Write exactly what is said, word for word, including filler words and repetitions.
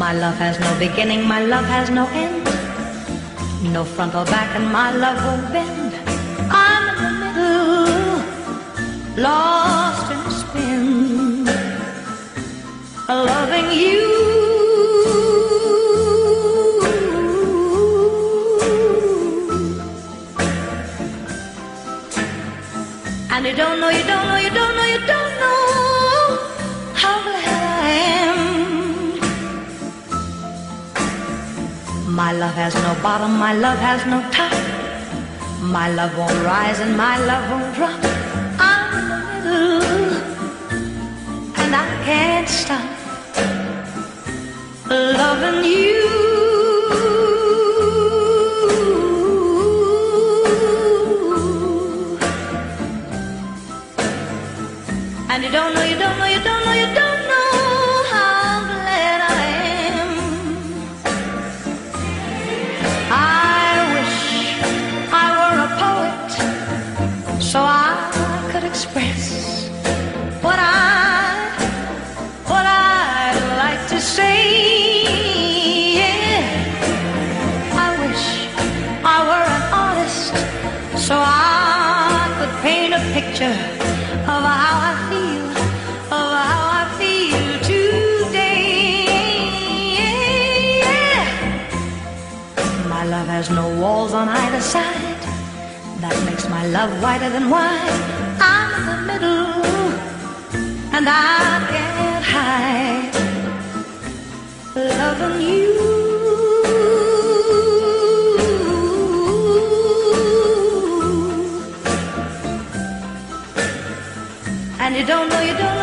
My love has no beginning, my love has no end. No front or back, and my love won't bend. I'm in the middle, lost in a spin, loving you. And you don't know, you don't know, you don't know, you don't know how glad I am. My love has no bottom, my love has no top. My love won't rise and my love won't drop. I'm in the middle and I can't stop loving you. And you don't know, you don't know, you don't know, you don't know how glad I am. I wish I were a poet so I could express what I, what I'd like to say. Yeah. I wish I were an artist so I could paint a picture of how I feel, of how I feel today. Yeah. My love has no walls on either side. That makes my love whiter than wine. I'm in the middle and I can't hide loving you. And you don't know, you don't know